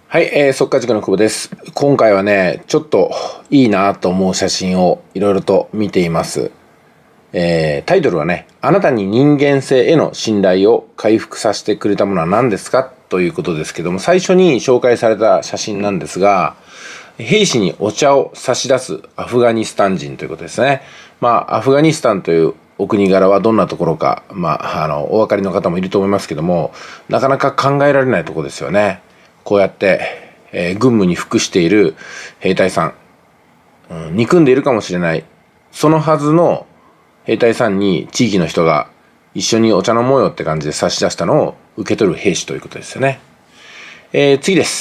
はい、速稼塾の久保です。今回はね、ちょっといいなと思う写真をいろいろと見ています。タイトルはね、あなたに人間性への信頼を回復させてくれたものは何ですかということですけども、最初に紹介された写真なんですが、兵士にお茶を差し出すアフガニスタン人ということですね。アフガニスタンというお国柄はどんなところか、お分かりの方もいると思いますけども、なかなか考えられないところですよね。こうやって、軍務に服している兵隊さん、憎んでいるかもしれない。そのはずの兵隊さんに地域の人が一緒にお茶飲もうよって感じで差し出したのを受け取る兵士ということですよね。次です。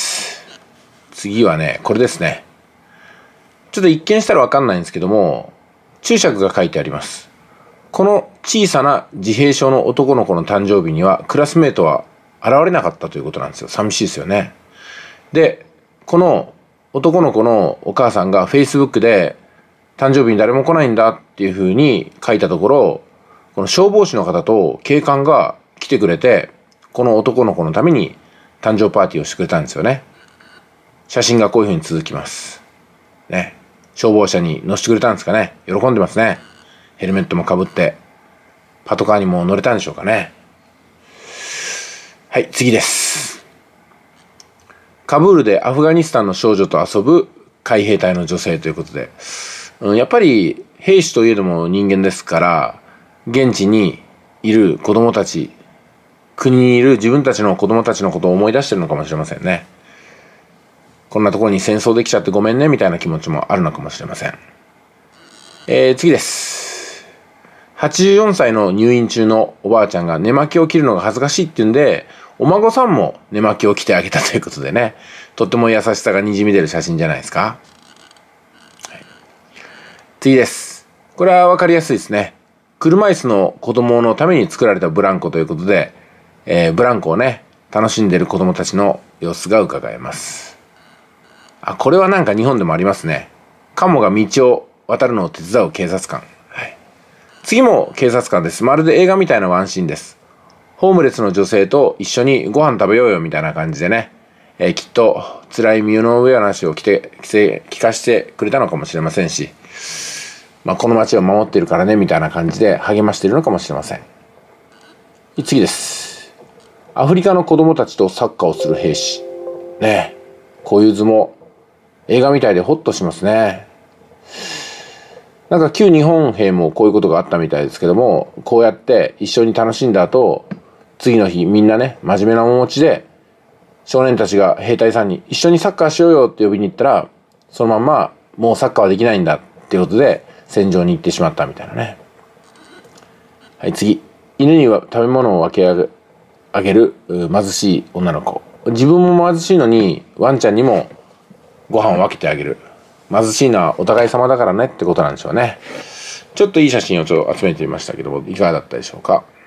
次はね、これですね。ちょっと一見したらわかんないんですけども、注釈が書いてあります。この小さな自閉症の男の子の誕生日にはクラスメートは現れなかったということなんですよ。寂しいですよね。で、この男の子のお母さんが Facebook で誕生日に誰も来ないんだっていう風に書いたところ、この消防士の方と警官が来てくれて、この男の子のために誕生パーティーをしてくれたんですよね。写真がこういう風に続きます。ね。消防車に乗せてくれたんですかね。喜んでますね。ヘルメットもかぶって、パトカーにも乗れたんでしょうかね。はい、次です。カブールでアフガニスタンの少女と遊ぶ海兵隊の女性ということで、やっぱり兵士といえども人間ですから、現地にいる子供たち、国にいる自分たちの子供たちのことを思い出してるのかもしれませんね。こんなところに戦争できちゃってごめんねみたいな気持ちもあるのかもしれません。次です。84歳の入院中のおばあちゃんが寝巻きを着るのが恥ずかしいっていうんで、お孫さんも寝巻きを着てあげたということでね、とっても優しさがにじみ出る写真じゃないですか。はい、次です。これはわかりやすいですね。車椅子の子供のために作られたブランコということで、ブランコをね、楽しんでいる子供たちの様子が伺えます。これはなんか日本でもありますね。カモが道を渡るのを手伝う警察官。はい、次も警察官です。まるで映画みたいなワンシーンです。ホームレスの女性と一緒にご飯食べようよみたいな感じでね、きっと辛い身の上話を聞かせてくれたのかもしれませんし、この街を守っているからねみたいな感じで励ましているのかもしれません。次です。アフリカの子供たちとサッカーをする兵士。ねえ、こういう図も映画みたいでホッとしますね。なんか旧日本兵もこういうことがあったみたいですけども、こうやって一緒に楽しんだ後、次の日みんなね、真面目な面持ちで少年たちが兵隊さんに一緒にサッカーしようよって呼びに行ったら、そのまんまもうサッカーはできないんだっていうことで戦場に行ってしまったみたいなね。はい、次。犬には食べ物を分けあげる貧しい女の子。自分も貧しいのにワンちゃんにもご飯を分けてあげる。貧しいのはお互い様だからねってことなんでしょうね。ちょっといい写真を集めてみましたけども、いかがだったでしょうか。